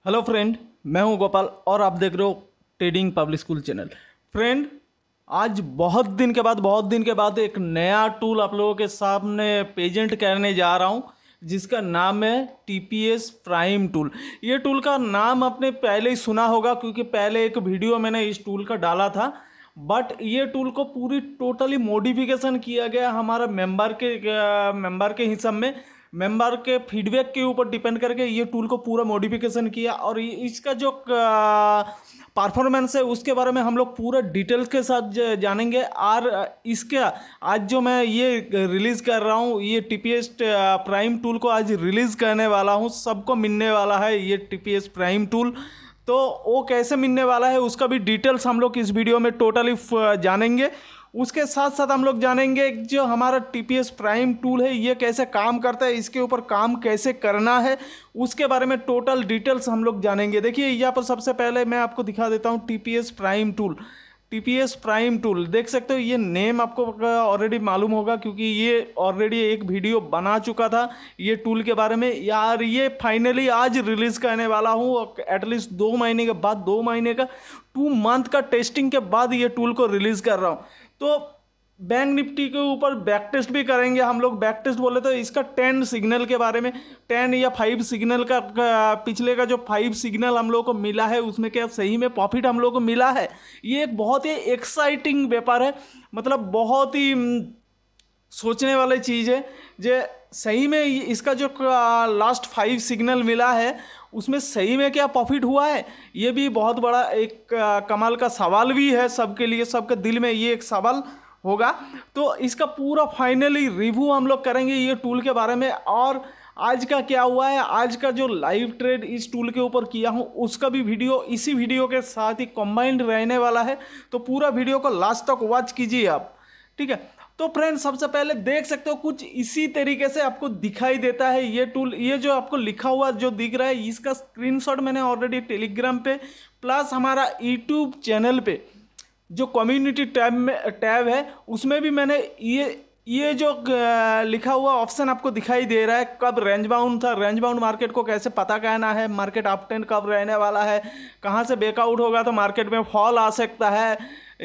Hello friend, मैं हूं गोपाल और आप देख रहे हो trading public school channel. Friend, आज बहुत दिन के बाद एक नया टूल आप लोगों के सामने प्रेजेंट करने जा रहा हूं, जिसका नाम है टीपीएस प्राइम टूल। ये टूल का नाम आपने पहले ही सुना होगा, क्योंकि पहले एक वीडियो मैंने इस टूल का डाला था। बट ये टूल को पूरी टोटली मॉडिफिकेशन किया गया हमारा मेंबर के हिसाब में, मेंबर के फीडबैक के ऊपर डिपेंड करके ये टूल को पूरा मॉडिफिकेशन किया। और इसका जो परफॉर्मेंस है उसके बारे में हम लोग पूरा डिटेल्स के साथ जानेंगे। और इसके आज जो मैं ये रिलीज़ कर रहा हूँ, ये टीपीएस प्राइम टूल को आज रिलीज़ करने वाला हूँ। सबको मिलने वाला है ये टीपीएस प्राइम टूल। तो वो कैसे मिलने वाला है उसका भी डिटेल्स हम लोग इस वीडियो में टोटली जानेंगे। उसके साथ साथ हम लोग जानेंगे जो हमारा टीपीएस प्राइम टूल है ये कैसे काम करता है, इसके ऊपर काम कैसे करना है, उसके बारे में टोटल डिटेल्स हम लोग जानेंगे। देखिए, यहाँ पर सबसे पहले मैं आपको दिखा देता हूँ TPS prime tool. TPS prime tool देख सकते हो, ये नेम आपको ऑलरेडी मालूम होगा, क्योंकि ये ऑलरेडी एक वीडियो बना चुका था ये टूल के बारे में। यार, ये फाइनली आज रिलीज़ करने वाला हूँ, एटलीस्ट 2 महीने के बाद, 2 महीने का 2 मंथ का टेस्टिंग के बाद ये टूल को रिलीज़ कर रहा हूँ। तो बैंक निफ्टी के ऊपर बैक टेस्ट भी करेंगे हम लोग। बैक टेस्ट बोले तो इसका 10 सिग्नल के बारे में, 10 या 5 सिग्नल का पिछले का जो 5 सिग्नल हम लोग को मिला है उसमें क्या सही में प्रॉफिट हम लोग को मिला है। ये एक बहुत ही एक्साइटिंग व्यापार है, मतलब बहुत ही सोचने वाली चीज़ है। जो सही में इसका जो लास्ट 5 सिग्नल मिला है उसमें सही में क्या प्रॉफिट हुआ है, ये भी बहुत बड़ा एक कमाल का सवाल भी है सबके लिए। सबके दिल में ये एक सवाल होगा। तो इसका पूरा फाइनली रिव्यू हम लोग करेंगे ये टूल के बारे में। और आज का क्या हुआ है, आज का जो लाइव ट्रेड इस टूल के ऊपर किया हूँ उसका भी वीडियो इसी वीडियो के साथ ही कंबाइंड रहने वाला है। तो पूरा वीडियो को लास्ट तक वॉच कीजिए आप, ठीक है। तो फ्रेंड, सबसे पहले देख सकते हो कुछ इसी तरीके से आपको दिखाई देता है ये टूल। ये जो आपको लिखा हुआ जो दिख रहा है इसका स्क्रीनशॉट मैंने ऑलरेडी टेलीग्राम पे प्लस हमारा यूट्यूब चैनल पे जो कम्युनिटी टैब है उसमें भी मैंने ये जो लिखा हुआ ऑप्शन आपको दिखाई दे रहा है, कब रेंज बाउंड था, रेंज बाउंड मार्केट को कैसे पता करना है, मार्केट अप ट्रेंड कब रहने वाला है, कहाँ से ब्रेकआउट होगा तो मार्केट में फॉल आ सकता है,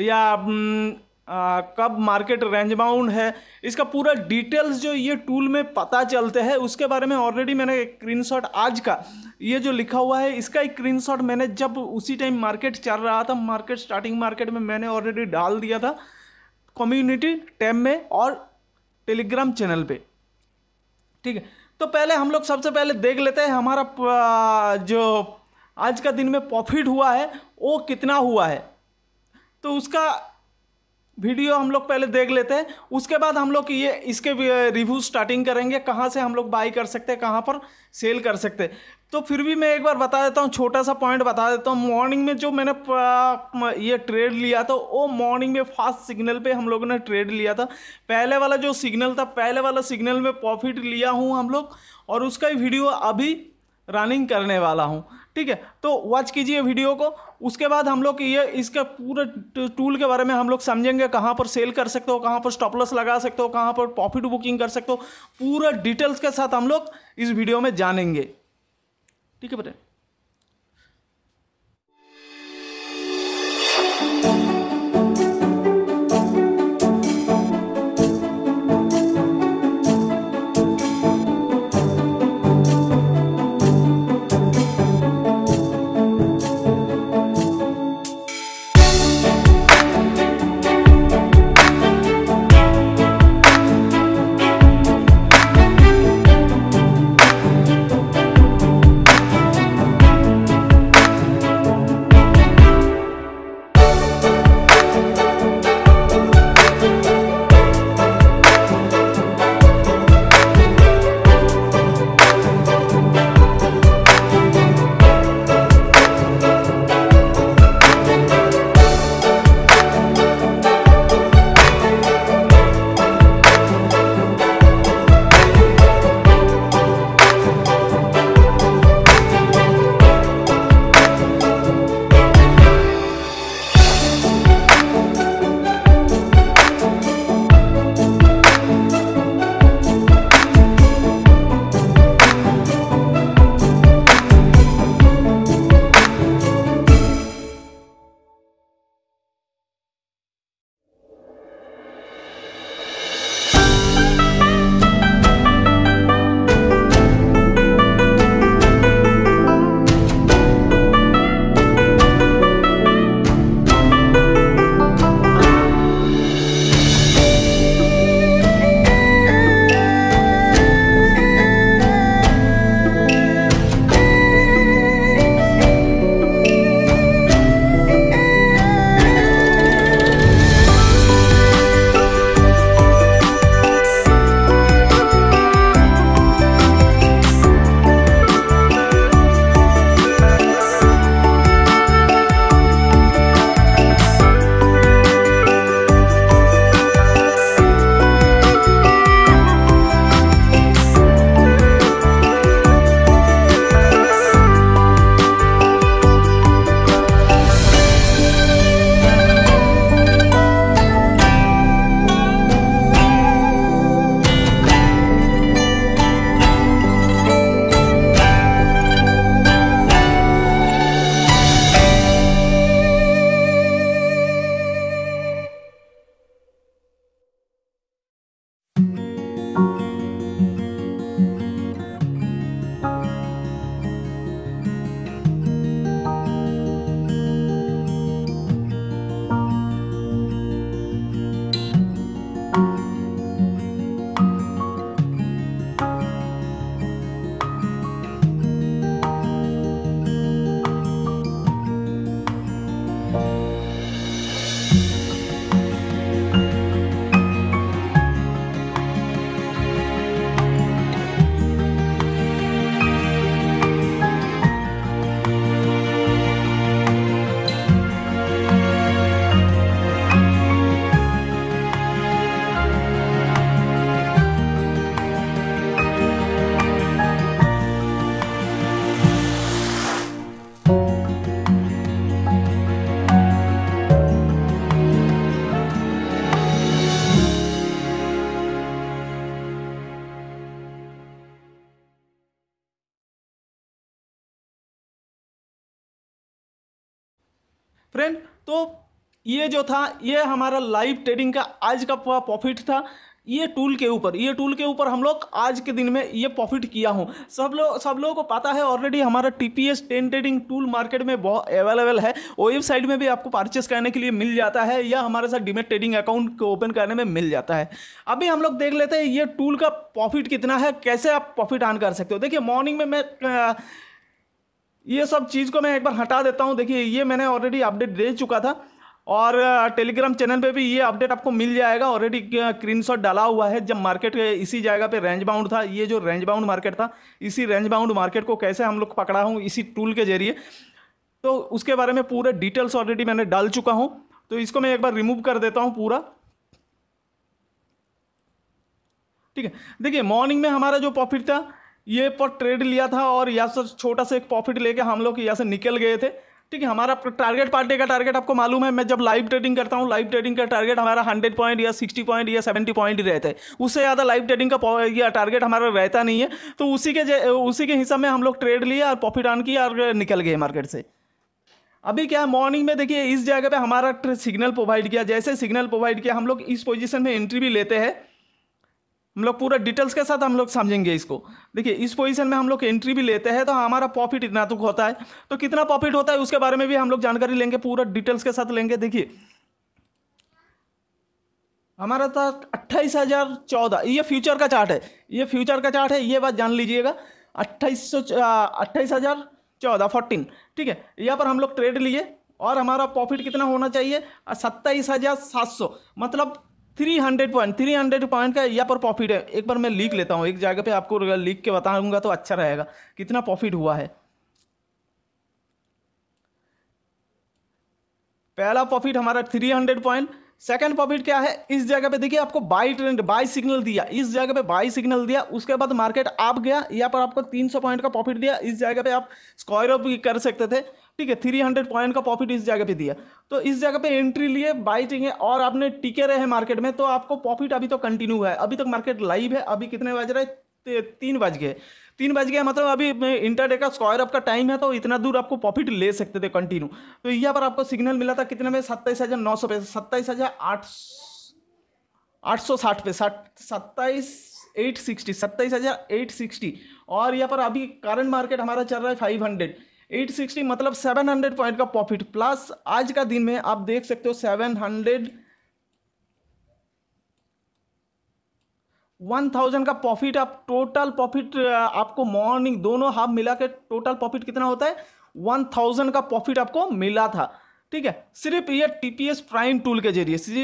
या कब मार्केट रेंज बाउंड है, इसका पूरा डिटेल्स जो ये टूल में पता चलते हैं उसके बारे में ऑलरेडी मैंने स्क्रीनशॉट आज का ये जो लिखा हुआ है इसका स्क्रीनशॉट मैंने जब उसी टाइम मार्केट चल रहा था, मार्केट स्टार्टिंग मार्केट में मैंने ऑलरेडी डाल दिया था कम्युनिटी टैब में और टेलीग्राम चैनल पे, ठीक है। तो पहले हम लोग सबसे पहले देख लेते हैं हमारा जो आज का दिन में प्रॉफिट हुआ है वो कितना हुआ है। तो उसका वीडियो हम लोग पहले देख लेते हैं, उसके बाद हम लोग ये इसके रिव्यू स्टार्टिंग करेंगे, कहाँ से हम लोग बाई कर सकते हैं, कहाँ पर सेल कर सकते हैं। तो फिर भी मैं एक बार बता देता हूँ, छोटा सा पॉइंट बता देता हूँ। मॉर्निंग में जो मैंने ये ट्रेड लिया था वो मॉर्निंग में फर्स्ट सिग्नल पे हम लोगों ने ट्रेड लिया था। पहले वाला जो सिग्नल था, पहले वाला सिग्नल में प्रॉफिट लिया हूँ हम लोग, और उसका ही वीडियो अभी रनिंग करने वाला हूँ, ठीक है। तो वॉच कीजिए वीडियो को। उसके बाद हम लोग ये इसका पूरा टूल के बारे में हम लोग समझेंगे, कहाँ पर सेल कर सकते हो, कहाँ पर स्टॉप लॉस लगा सकते हो, कहाँ पर प्रॉफिट बुकिंग कर सकते हो, पूरा डिटेल्स के साथ हम लोग इस वीडियो में जानेंगे, ठीक है बेटे। फ्रेंड। तो ये जो था ये हमारा लाइव ट्रेडिंग का आज का प्रॉफिट था। ये टूल के ऊपर हम लोग आज के दिन में ये प्रॉफिट किया हूँ। सब लोगों को पता है ऑलरेडी हमारा TPS 10 ट्रेडिंग टूल मार्केट में बहुत अवेलेबल है। वेबसाइट में भी आपको परचेस करने के लिए मिल जाता है या हमारे साथ डीमैट ट्रेडिंग अकाउंट को ओपन करने में मिल जाता है। अभी हम लोग देख लेते हैं ये टूल का प्रॉफिट कितना है, कैसे आप प्रॉफिट अर्न कर सकते हो। देखिए मॉर्निंग में मैं ये सब चीज़ को मैं एक बार हटा देता हूँ। देखिए ये मैंने ऑलरेडी अपडेट दे चुका था और टेलीग्राम चैनल पे भी ये अपडेट आपको मिल जाएगा। ऑलरेडी स्क्रीनशॉट डाला हुआ है। जब मार्केट इसी जगह पे रेंज बाउंड था, ये जो रेंज बाउंड मार्केट था, इसी रेंज बाउंड मार्केट को कैसे हम लोग पकड़ा हूँ इसी टूल के जरिए, तो उसके बारे में पूरे डिटेल्स ऑलरेडी मैंने डाल चुका हूँ। तो इसको मैं एक बार रिमूव कर देता हूँ पूरा। ठीक है, देखिए मॉर्निंग में हमारा जो प्रॉफिट था ये पर ट्रेड लिया था और यहाँ से छोटा सा एक प्रॉफिट लेके हम लोग यहाँ से निकल गए थे। ठीक है, हमारा टारगेट पार्ट डे का टारगेट आपको मालूम है। मैं जब लाइव ट्रेडिंग करता हूँ, लाइव ट्रेडिंग का टारगेट हमारा 100 पॉइंट या 60 पॉइंट या 70 पॉइंट ही रहता है। उससे ज़्यादा लाइव ट्रेडिंग का या टारगेट हमारा रहता नहीं है। तो उसी के हिसाब में हम लोग ट्रेड लिए और प्रॉफिट अर्न किया और निकल गए मार्केट से। अभी क्या है, मॉर्निंग में देखिए इस जगह पे हमारा सिग्नल प्रोवाइड किया। जैसे सिग्नल प्रोवाइड किया हम लोग इस पोजीशन में एंट्री भी लेते हैं। हम लोग पूरा डिटेल्स के साथ हम लोग समझेंगे इसको। देखिए इस पोजीशन में हम लोग एंट्री भी लेते हैं तो हमारा प्रॉफिट इतना तक होता है। तो कितना प्रॉफिट होता है उसके बारे में भी हम लोग जानकारी लेंगे, पूरा डिटेल्स के साथ लेंगे। देखिए हमारा था 28,014। ये फ्यूचर का चार्ट है, ये बात जान लीजिएगा। 28,014 14। ठीक है, यहाँ पर हम लोग ट्रेड लिए और हमारा प्रॉफिट कितना होना चाहिए 27,700, मतलब 300 पॉइंट का यहाँ पर प्रॉफिट है। एक बार मैं लिख लेता हूँ, एक जगह पे आपको लिख के बताऊंगा तो अच्छा रहेगा कितना प्रॉफिट हुआ है। पहला प्रॉफिट हमारा 300 पॉइंट। सेकंड प्रॉफिट क्या है, इस जगह पे देखिए आपको बाई सिग्नल दिया, इस जगह पे बाई सिग्नल दिया, उसके बाद मार्केट आप गया, यहाँ पर आपको 300 पॉइंट का प्रॉफिट दिया। इस जगह पे आप स्क्वायर अप भी कर सकते थे। ठीक है, 300 पॉइंट का प्रॉफिट इस जगह पे दिया। तो इस जगह पे एंट्री लिए, बाई टिके और आपने टिके रहे मार्केट में, तो आपको प्रॉफिट अभी तो कंटिन्यू है। अभी तक मार्केट लाइव है। अभी कितने बज रहे, 3 बज गए। 3 बज गया मतलब अभी इंटरडे का स्क्वायर अप का टाइम है, तो इतना दूर आपको प्रॉफिट ले सकते थे कंटिन्यू। तो यहाँ पर आपको सिग्नल मिला था कितने में, 27,900 पे, 27,860 पे, 27,860। और यहाँ पर अभी करंट मार्केट हमारा चल रहा है 500, 860 मतलब 700 पॉइंट का प्रॉफिट प्लस आज का दिन में आप देख सकते हो 1000 का प्रॉफिट। आप टोटल प्रॉफिट आपको मॉर्निंग दोनों हाफ मिला के टोटल प्रॉफिट कितना होता है 1000 का प्रॉफिट आपको मिला था। ठीक है, सिर्फ ये TPS प्राइम टूल के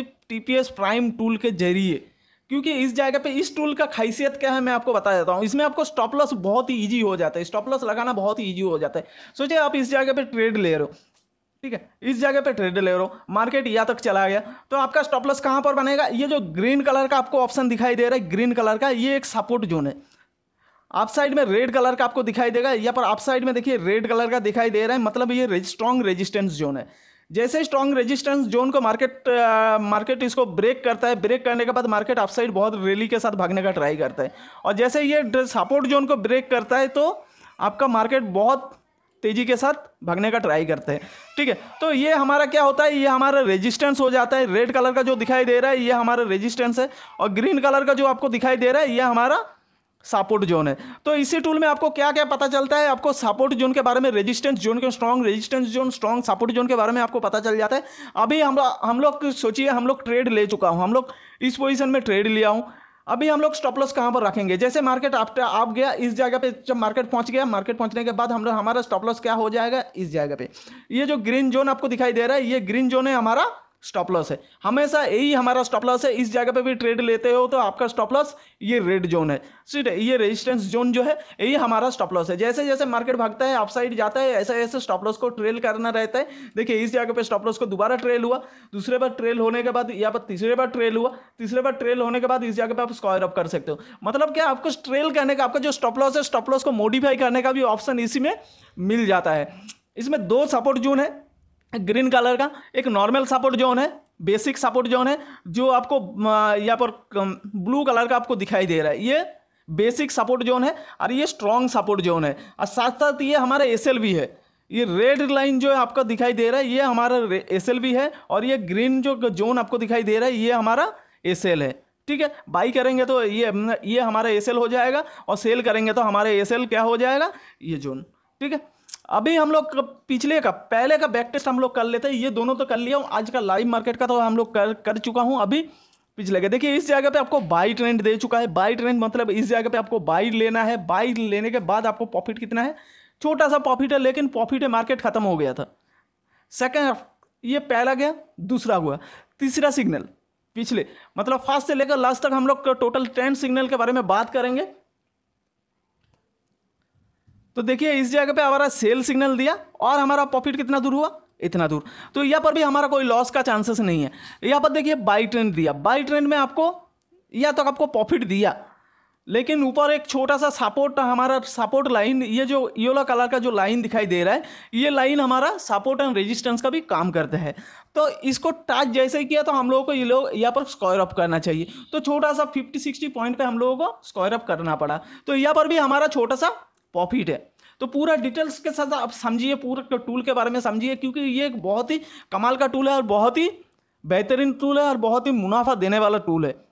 जरिए, क्योंकि इस जगह पे इस टूल का खासियत क्या है मैं आपको बता देता हूँ। इसमें आपको स्टॉप लॉस बहुत ही ईजी हो जाता है, स्टॉप लॉस लगाना बहुत ही ईजी हो जाता है। सोचिए आप इस जगह पे ट्रेड ले रहे हो, ठीक है, इस जगह पे ट्रेड ले रहे हो, मार्केट यहाँ तक चला गया, तो आपका स्टॉप लॉस कहाँ पर बनेगा। ये जो ग्रीन कलर का आपको ऑप्शन दिखाई दे रहा है, ग्रीन कलर का, ये एक सपोर्ट जोन है। आप साइड में रेड कलर का आपको दिखाई देगा, यहाँ पर आप साइड में देखिए रेड कलर का दिखाई दे रहा है, मतलब ये स्ट्रॉन्ग रेजिस्टेंस जोन है। जैसे स्ट्रॉन्ग रेजिस्टेंस जोन को मार्केट इसको ब्रेक करता है, ब्रेक करने के बाद मार्केट अपसाइड बहुत रैली के साथ भागने का ट्राई करता है। और जैसे ये सपोर्ट जोन को ब्रेक करता है तो आपका मार्केट बहुत तेजी के साथ भागने का ट्राई करते हैं। ठीक है, तो ये हमारा क्या होता है, ये हमारा रेजिस्टेंस हो जाता है। रेड कलर का जो दिखाई दे रहा है ये हमारा रेजिस्टेंस है, और ग्रीन कलर का जो आपको दिखाई दे रहा है ये हमारा सपोर्ट जोन है। तो इसी टूल में आपको क्या क्या पता चलता है, आपको सपोर्ट जोन के बारे में, रेजिस्टेंस जोन के, strong resistance zone, strong support zone के बारे में आपको पता चल जाता है। अभी हम लोग सोचिए, हम लोग ट्रेड ले चुका हूँ, हम लोग इस पोजीशन में ट्रेड लिया हूँ। अभी हम लोग स्टॉप लॉस कहाँ पर रखेंगे, जैसे मार्केट आप गया इस जगह पे, जब मार्केट पहुंच गया, मार्केट पहुंचने के बाद हमारा स्टॉप लॉस क्या हो जाएगा, इस जगह पे ये जो ग्रीन जोन आपको दिखाई दे रहा है, ये ग्रीन जोन है हमारा स्टॉप लॉस है। हमेशा यही हमारा स्टॉप लॉस है। इस जगह पे भी ट्रेड लेते हो तो आपका स्टॉप लॉस ये रेड जोन है, ठीक है, ये रेजिस्टेंस जोन जो है यही हमारा स्टॉप लॉस है। जैसे जैसे मार्केट भागता है अपसाइड जाता है, ऐसे ऐसे स्टॉप लॉस को ट्रेल करना रहता है। देखिए इस जगह पे स्टॉप लॉस को दोबारा ट्रेल हुआ, दूसरे बार ट्रेल होने के बाद यहाँ पर तीसरे बार ट्रेल हुआ, तीसरे बार ट्रेल होने के बाद इस जगह पे आप स्क्वायर अप कर सकते हो। मतलब क्या, आपको ट्रेल करने का, आपका जो स्टॉप लॉस है, स्टॉप लॉस को मॉडिफाई करने का भी ऑप्शन इसी में मिल जाता है। इसमें 2 सपोर्ट जोन है ग्रीन कलर का, एक नॉर्मल सपोर्ट जोन है, बेसिक सपोर्ट जोन है, जो आपको यहाँ पर ब्लू कलर का आपको दिखाई दे रहा है, ये बेसिक सपोर्ट जोन है, और ये स्ट्रॉन्ग सपोर्ट जोन है। और साथ साथ ये हमारा SL भी है, ये रेड लाइन जो है आपका दिखाई दे रहा है ये हमारा एसएल भी है, और ये ग्रीन जो जोन आपको दिखाई दे रहा है ये हमारा एसएल है। ठीक है, बाई करेंगे तो ये हमारा एसएल हो जाएगा, और सेल करेंगे तो हमारा एसएल क्या हो जाएगा, ये जोन। ठीक है, अभी हम लोग पहले का बैक टेस्ट हम लोग कर लेते हैं। ये दोनों तो कर लिया हूँ, आज का लाइव मार्केट का तो हम लोग कर चुका हूँ। अभी पिछले का देखिए, इस जगह पे आपको बाई ट्रेंड दे चुका है। बाई ट्रेंड मतलब इस जगह पे आपको बाई लेना है। बाई लेने के बाद आपको प्रॉफिट कितना है, छोटा सा प्रॉफिट है, लेकिन प्रॉफिट है, मार्केट खत्म हो गया था। सेकंड, ये पहला गया, दूसरा हुआ, तीसरा सिग्नल पिछले मतलब फर्स्ट से लेकर लास्ट तक हम लोग टोटल 10 सिग्नल के बारे में बात करेंगे। तो देखिए, इस जगह पे हमारा सेल सिग्नल दिया और हमारा प्रॉफिट कितना दूर हुआ, इतना दूर। तो यहाँ पर भी हमारा कोई लॉस का चांसेस नहीं है। यहाँ पर देखिए बाई ट्रेंड दिया, बाई ट्रेंड में आपको या तो आपको प्रॉफिट दिया, लेकिन ऊपर एक छोटा सा सपोर्ट, हमारा सपोर्ट लाइन, ये जो येलो कलर का जो लाइन दिखाई दे रहा है, ये लाइन हमारा सपोर्ट एंड रेजिस्टेंस का भी काम करता है। तो इसको टच जैसे ही किया तो हम लोगों को ये लोग यहाँ पर स्क्वायर अप करना चाहिए। तो छोटा सा 50-60 पॉइंट पे हम लोगों को स्क्वायर अप करना पड़ा। तो यहाँ पर भी हमारा छोटा सा प्रॉफिट है। तो पूरा डिटेल्स के साथ आप समझिए, पूरे टूल के बारे में समझिए, क्योंकि ये एक बहुत ही कमाल का टूल है और बहुत ही बेहतरीन टूल है और बहुत ही मुनाफा देने वाला टूल है।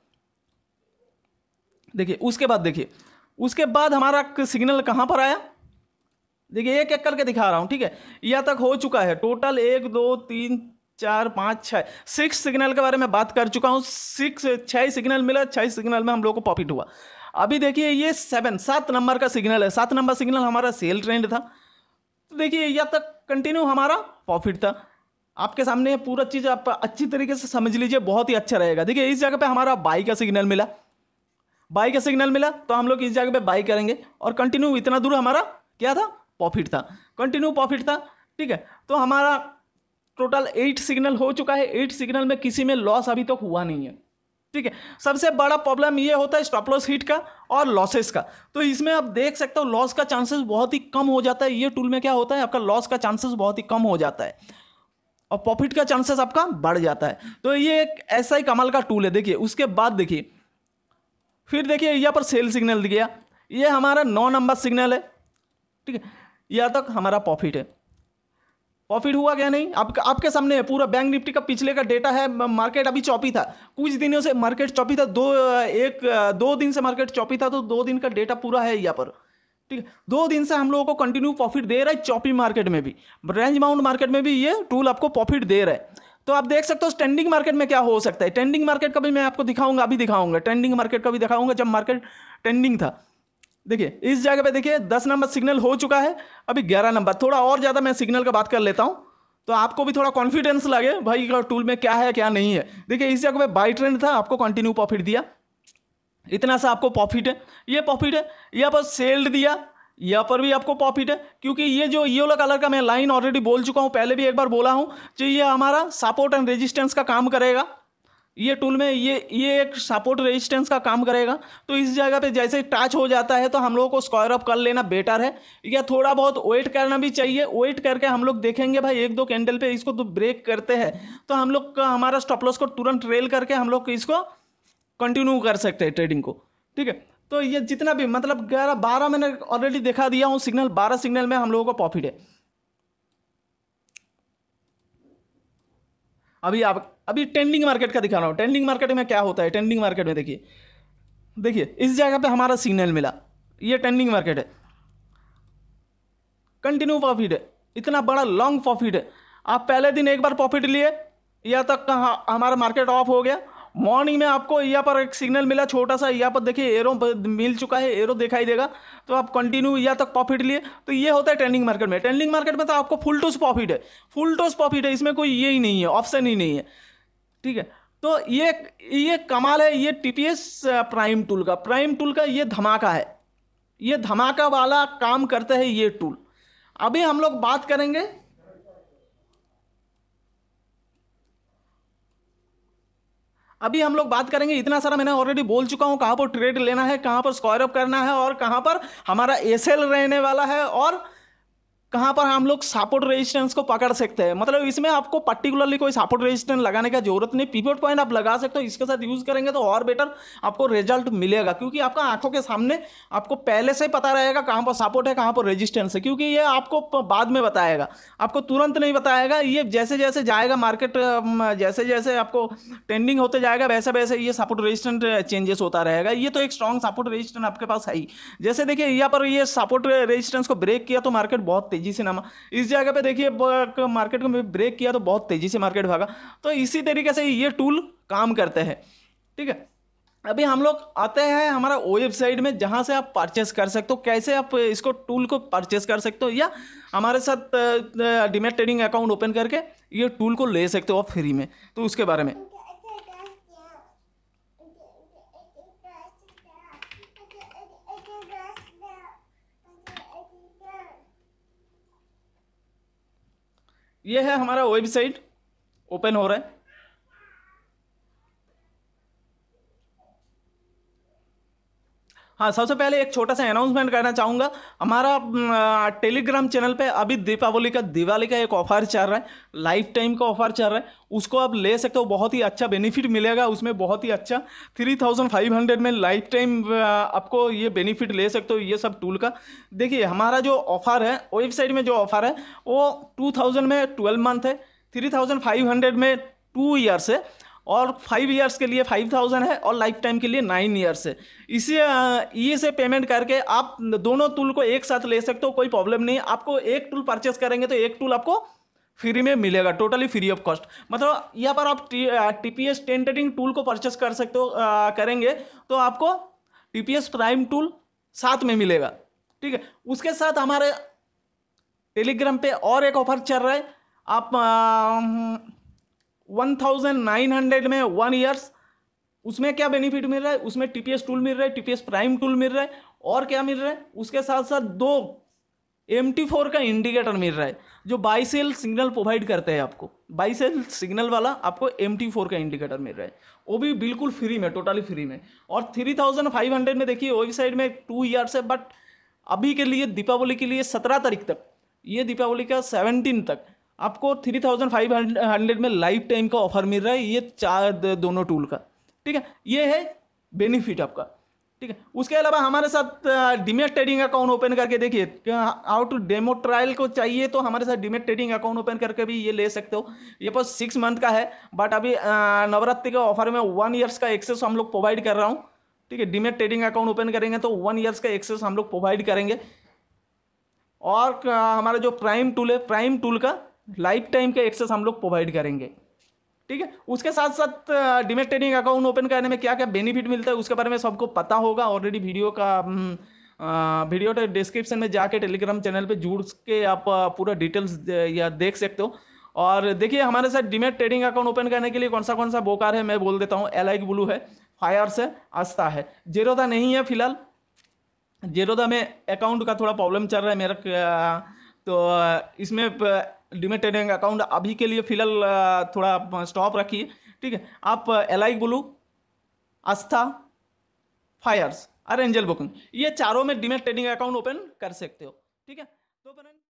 देखिए उसके बाद हमारा सिग्नल कहाँ पर आया, देखिए एक एक करके दिखा रहा हूँ। ठीक है, यहाँ तक हो चुका है टोटल 1 2 3 4 5 6 6 सिग्नल के बारे में बात कर चुका हूँ। 6 सिग्नल मिला, 6 सिग्नल में हम लोग को प्रॉफिट हुआ। अभी देखिए ये 7 नंबर का सिग्नल है, 7 नंबर सिग्नल हमारा सेल ट्रेंड था। तो देखिए यहाँ तक कंटिन्यू हमारा प्रॉफिट था। आपके सामने पूरा चीज़ आप अच्छी तरीके से समझ लीजिए, बहुत ही अच्छा रहेगा। देखिए इस जगह पे हमारा बाई का सिग्नल मिला, बाई का सिग्नल मिला तो हम लोग इस जगह पे बाई करेंगे, और कंटिन्यू इतना दूर हमारा क्या था, प्रॉफिट था, कंटिन्यू प्रॉफिट था। ठीक है, तो हमारा टोटल 8 सिग्नल हो चुका है। 8 सिग्नल में किसी में लॉस अभी तक हुआ नहीं है। ठीक है, सबसे बड़ा प्रॉब्लम ये होता है स्टॉप लॉस हिट का और लॉसेस का। तो इसमें आप देख सकते हो लॉस का चांसेस बहुत ही कम हो जाता है। ये टूल में क्या होता है, आपका लॉस का चांसेस बहुत ही कम हो जाता है और प्रॉफिट का चांसेस आपका बढ़ जाता है। तो ये एक ऐसा ही कमाल का टूल है। देखिए उसके बाद देखिए, फिर देखिए यहाँ पर सेल सिग्नल दिया, ये हमारा 9 नंबर सिग्नल है। ठीक है, यहाँ तक हमारा प्रॉफिट है। प्रॉफिट हुआ क्या नहीं, आपके सामने है पूरा। बैंक निफ्टी का पिछले का डेटा है। मार्केट अभी चौपी था, कुछ दिनों से मार्केट चौपी था, 2 दिन से मार्केट चौपी था। तो 2 दिन का डेटा पूरा है यहाँ पर। ठीक है, 2 दिन से हम लोगों को कंटिन्यू प्रॉफिट दे रहा है। चौपी मार्केट में भी, रेंज बाउंड मार्केट में भी ये टूल आपको प्रॉफिट दे रहा है। तो आप देख सकते हो ट्रेंडिंग मार्केट में क्या हो सकता है। ट्रेंडिंग मार्केट का भी मैं आपको दिखाऊंगा, अभी दिखाऊंगा। ट्रेंडिंग मार्केट का भी दिखाऊंगा जब मार्केट ट्रेंडिंग था। देखिए इस जगह पे देखिए 10 नंबर सिग्नल हो चुका है, अभी 11 नंबर। थोड़ा और ज़्यादा मैं सिग्नल का बात कर लेता हूँ तो आपको भी थोड़ा कॉन्फिडेंस लगे भाई टूल में क्या है क्या नहीं है। देखिए इस जगह पे बाई ट्रेंड था, आपको कंटिन्यू प्रॉफिट दिया, इतना सा आपको प्रॉफिट है। ये प्रॉफिट है। यहाँ पर सेल्ड दिया, यहाँ पर भी आपको प्रॉफिट है, क्योंकि ये जो येलो कलर का मैं लाइन ऑलरेडी बोल चुका हूँ, पहले भी एक बार बोला हूँ, जो ये हमारा सपोर्ट एंड रेजिस्टेंस का काम करेगा। ये टूल में ये एक सपोर्ट रेजिस्टेंस का काम करेगा। तो इस जगह पे जैसे टच हो जाता है तो हम लोगों को स्क्वायर अप कर लेना बेटर है, या थोड़ा बहुत वेट करना भी चाहिए। वेट करके हम लोग देखेंगे भाई 1-2 कैंडल पे इसको तो ब्रेक करते हैं तो हम लोग का हमारा स्टॉप लॉस को तुरंत ट्रेल करके हम लोग इसको कंटिन्यू कर सकते हैं ट्रेडिंग को। ठीक है, तो ये जितना भी मतलब 11-12 मैंने ऑलरेडी दिखा दिया हूँ सिग्नल, 12 सिग्नल में हम लोगों को प्रॉफिट है। अभी ट्रेंडिंग मार्केट का दिखा रहा हूँ। ट्रेंडिंग मार्केट में क्या होता है, ट्रेंडिंग मार्केट में देखिए इस जगह पे हमारा सिग्नल मिला, ये ट्रेंडिंग मार्केट है, कंटिन्यू प्रॉफिट है, इतना बड़ा लॉन्ग प्रॉफिट है। आप पहले दिन एक बार प्रॉफिट लिए, यहाँ तक हमारा मार्केट ऑफ हो गया। मॉर्निंग में आपको यहाँ पर एक सिग्नल मिला छोटा सा, यहाँ पर देखिए एरो मिल चुका है, एरो दिखाई देगा। तो आप कंटिन्यू यहाँ तक प्रॉफिट लिए, तो ये होता है ट्रेंडिंग मार्केट में। ट्रेंडिंग मार्केट में तो आपको फुल टॉस प्रॉफिट है, फुल टॉस प्रॉफिट है, इसमें कोई ये ही नहीं है, ऑप्शन ही नहीं है। ठीक है, तो ये कमाल है ये टीपीएस प्राइम टूल का। प्राइम टूल का ये धमाका है, ये धमाका वाला काम करता है ये टूल। अभी हम लोग बात करेंगे इतना सारा मैंने ऑलरेडी बोल चुका हूं, कहां पर ट्रेड लेना है, कहां पर स्क्वायर अप करना है और कहां पर हमारा एसएल रहने वाला है और कहाँ पर हम लोग सपोर्ट रेजिस्टेंस को पकड़ सकते हैं। मतलब इसमें आपको पर्टिकुलरली कोई सपोर्ट रेजिस्टेंस लगाने का जरूरत नहीं, पिवट पॉइंट आप लगा सकते हो, इसके साथ यूज करेंगे तो और बेटर आपको रिजल्ट मिलेगा, क्योंकि आपका आंखों के सामने आपको पहले से ही पता रहेगा कहाँ पर सपोर्ट है कहाँ पर रेजिस्टेंस है, क्योंकि ये आपको बाद में बताएगा, आपको तुरंत नहीं बताएगा। ये जैसे जैसे जाएगा मार्केट, जैसे जैसे आपको ट्रेंडिंग होते जाएगा वैसे वैसे ये सपोर्ट रेजिस्टेंस चेंजेस होता रहेगा। ये तो एक स्ट्रॉन्ग सपोर्ट रेजिस्टेंस आपके पास है ही। जैसे देखिए यहाँ पर ये सपोर्ट रेजिस्टेंस को ब्रेक किया तो मार्केट बहुत तेजी से नामा, इस जगह पे देखिए मार्केट को ब्रेक किया तो बहुत तेजी से मार्केट भागा। तो इसी तरीके से ये टूल काम करते हैं, ठीक है। अभी हम लोग आते हैं हमारा वेबसाइट में, जहां से आप परचेस कर सकते हो, कैसे आप इसको टूल को परचेस कर सकते हो, या हमारे साथ डीमैट ट्रेडिंग अकाउंट ओपन करके ये टूल को ले सकते हो आप फ्री में। तो उसके बारे में ये है हमारा वेबसाइट ओपन हो रहा है। हाँ, सबसे पहले एक छोटा सा अनाउंसमेंट करना चाहूँगा। हमारा टेलीग्राम चैनल पे अभी दिवाली का एक ऑफर चल रहा है, लाइफ टाइम का ऑफर चल रहा है, उसको आप ले सकते हो। बहुत ही अच्छा बेनिफिट मिलेगा उसमें, बहुत ही अच्छा 3500 में लाइफ टाइम आपको ये बेनिफिट ले सकते हो ये सब टूल का। देखिए हमारा जो ऑफर है वेबसाइट में, जो ऑफर है वो 2000 में 12 मंथ है, 3500 में 2 ईयर्स है, और 5 ईयर्स के लिए 5000 है, और लाइफ टाइम के लिए 9 ईयर्स है। इसी ये से पेमेंट करके आप दोनों टूल को एक साथ ले सकते हो, कोई प्रॉब्लम नहीं है। आपको एक टूल परचेस करेंगे तो एक टूल आपको फ्री में मिलेगा, टोटली फ्री ऑफ कॉस्ट। मतलब यहाँ पर आप TPS 10 ट्रेडिंग टूल को परचेस कर सकते हो, करेंगे तो आपको TPS प्राइम टूल साथ में मिलेगा, ठीक है। उसके साथ हमारे टेलीग्राम पे और एक ऑफर चल रहा है। आप 1900 में 1 ईयर्स, उसमें क्या बेनिफिट मिल रहा है, उसमें TPS टूल मिल रहा है, TPS प्राइम टूल मिल रहा है, और क्या मिल रहा है उसके साथ साथ 2 MT4 का इंडिकेटर मिल रहा है, जो बाई सेल सिग्नल प्रोवाइड करते हैं आपको। बाई सेल सिग्नल वाला आपको MT4 का इंडिकेटर मिल रहा है, वो भी बिल्कुल फ्री में, टोटली फ्री में। और 3500 में देखिए वेबसाइट में 2 ईयर्स है, बट अभी के लिए दीपावली के लिए 17 तारीख तक, ये दीपावली का 17 तक आपको 3500 में लाइफ टाइम का ऑफर मिल रहा है, ये दोनों टूल का, ठीक है। ये है बेनिफिट आपका, ठीक है। उसके अलावा हमारे साथ डीमैट ट्रेडिंग अकाउंट ओपन करके देखिए, हाउ टू डेमो ट्रायल को चाहिए तो हमारे साथ डीमैट ट्रेडिंग अकाउंट ओपन करके भी ये ले सकते हो। ये बस 6 मंथ का है, बट अभी नवरात्रि के ऑफर में 1 ईयर्स का एक्सेस हम लोग प्रोवाइड कर रहा हूँ, ठीक है। डीमैट ट्रेडिंग अकाउंट ओपन करेंगे तो 1 ईयर्स का एक्सेस हम लोग प्रोवाइड करेंगे। और हमारा जो प्राइम टूल है, प्राइम टूल का लाइफ टाइम का एक्सेस हम लोग प्रोवाइड करेंगे, ठीक है। उसके साथ साथ डीमैट ट्रेडिंग अकाउंट ओपन करने में क्या क्या बेनिफिट मिलता है उसके बारे में सबको पता होगा ऑलरेडी। वीडियो के डिस्क्रिप्शन में जाके टेलीग्राम चैनल पे जुड़ के आप पूरा डिटेल्स या देख सकते हो। और देखिए हमारे साथ डीमैट ट्रेडिंग अकाउंट ओपन करने के लिए कौन सा बोकार है मैं बोल देता हूँ। एलाइक ब्लू है, फायर्स है, आस्था है, जेरोदा नहीं है फिलहाल। जेरोदा में अकाउंट का थोड़ा प्रॉब्लम चल रहा है मेरा, तो इसमें डीमैट ट्रेडिंग अकाउंट अभी के लिए फिलहाल थोड़ा स्टॉप रखिए, ठीक है। आप एलाइक ब्लू, आस्था, फायर्स और एंजल बुकिंग, ये चारों में डीमैट ट्रेडिंग अकाउंट ओपन कर सकते हो, ठीक है। तो